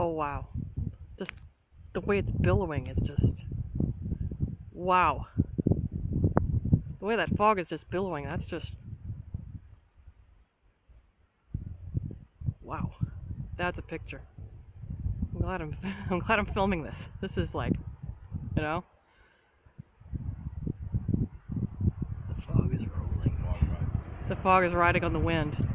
Oh wow. Just the way it's billowing is just wow. The way that fog is just billowing, that's just wow. That's a picture. I'm glad I'm filming this. This is like, you know, the fog is rolling. The fog is riding on the wind.